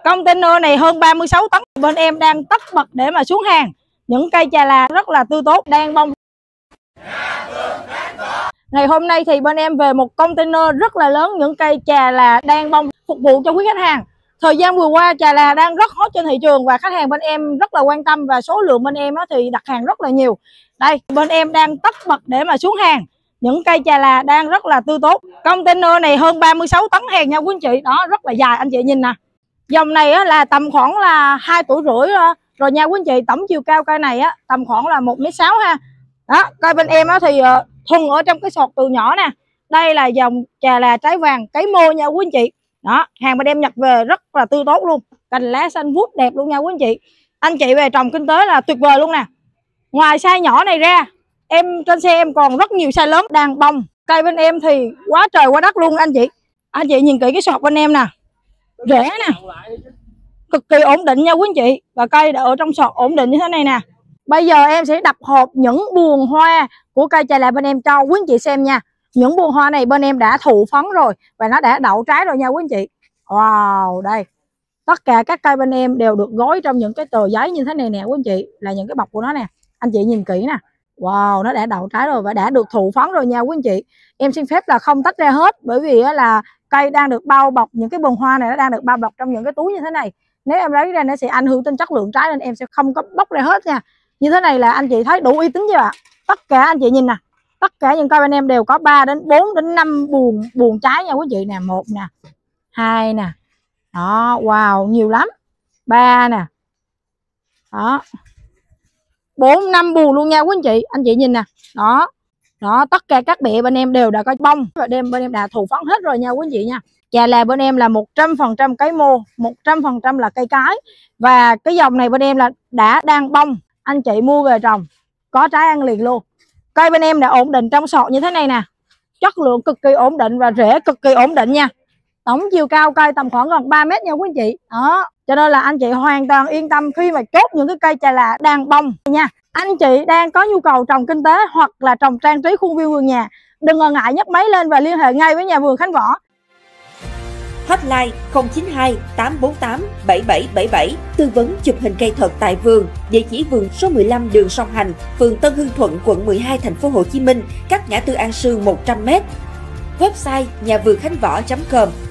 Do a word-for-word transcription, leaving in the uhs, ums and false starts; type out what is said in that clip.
Container này hơn ba mươi sáu tấn. Bên em đang tất bật để mà xuống hàng. Những cây trà là rất là tươi tốt, đang bông. Ngày hôm nay thì bên em về một container rất là lớn những cây trà là đang bông phục vụ cho quý khách hàng. Thời gian vừa qua trà là đang rất hot trên thị trường và khách hàng bên em rất là quan tâm và số lượng bên em thì đặt hàng rất là nhiều. Đây, bên em đang tất bật để mà xuống hàng. Những cây trà là đang rất là tươi tốt. Container này hơn ba mươi sáu tấn hàng nha quý anh chị. Đó, rất là dài, anh chị nhìn nè. Dòng này á, là tầm khoảng là hai tuổi rưỡi rồi nha quý anh chị. Tổng chiều cao cây này á, tầm khoảng là một mét sáu ha. Đó, cây bên em á, thì uh, thuần ở trong cái sọt từ nhỏ nè. Đây là dòng trà là trái vàng cấy mô nha quý anh chị. Đó, hàng bên em nhập về rất là tươi tốt luôn. Cành lá xanh vuốt đẹp luôn nha quý anh chị. Anh chị về trồng kinh tế là tuyệt vời luôn nè. Ngoài size nhỏ này ra, em trên xe em còn rất nhiều size lớn đang bông. Cây bên em thì quá trời quá đất luôn anh chị. Anh chị nhìn kỹ cái sọt bên em nè. Rễ nè. Cực kỳ ổn định nha quý anh chị. Và cây đã ở trong sọt ổn định như thế này nè. Bây giờ em sẽ đập hộp những buồng hoa của cây trà là bên em cho quý anh chị xem nha. Những buồng hoa này bên em đã thụ phấn rồi và nó đã đậu trái rồi nha quý anh chị. Wow, đây. Tất cả các cây bên em đều được gói trong những cái tờ giấy như thế này nè quý anh chị. Là những cái bọc của nó nè. Anh chị nhìn kỹ nè. Wow, nó đã đậu trái rồi và đã được thụ phấn rồi nha quý anh chị. Em xin phép là không tách ra hết bởi vì là cây đang được bao bọc, những cái buồng hoa này nó đang được bao bọc trong những cái túi như thế này. Nếu em lấy ra nó sẽ ảnh hưởng đến chất lượng trái nên em sẽ không có bóc ra hết nha. Như thế này là anh chị thấy đủ uy tín chưa ạ? Tất cả anh chị nhìn nè. Tất cả những cây bên em đều có ba đến bốn đến năm buồng buồng trái nha quý chị nè, một nè, hai nè. Đó, wow, nhiều lắm. ba nè. Đó. bốn năm buồng luôn nha quý anh chị. Anh chị nhìn nè. Đó. Đó, tất cả các bẹ bên em đều đã có bông và đêm bên em đã thụ phấn hết rồi nha quý anh chị nha. Trà là bên em là một trăm phần trăm cấy mô, một trăm phần trăm là cây cái. Và cái dòng này bên em là đã đang bông. Anh chị mua về trồng có trái ăn liền luôn. Cây bên em đã ổn định trong sọt như thế này nè. Chất lượng cực kỳ ổn định và rễ cực kỳ ổn định nha. Tổng chiều cao cây tầm khoảng gần ba mét nha quý anh chị. Đó, cho nên là anh chị hoàn toàn yên tâm khi mà chốt những cái cây trà là đang bông nha. Anh chị đang có nhu cầu trồng kinh tế hoặc là trồng trang trí khuôn viên vườn nhà, đừng ngần ngại nhấc máy lên và liên hệ ngay với nhà vườn Khánh Võ. Hotline không chín hai tám bốn tám bảy bảy bảy bảy, tư vấn chụp hình cây thật tại vườn. Địa chỉ vườn số mười lăm đường Song Hành, phường Tân Hưng Thuận, quận mười hai, thành phố Hồ Chí Minh, cách ngã tư An Sương một trăm mét. Website nhà vườn khánh võ chấm com.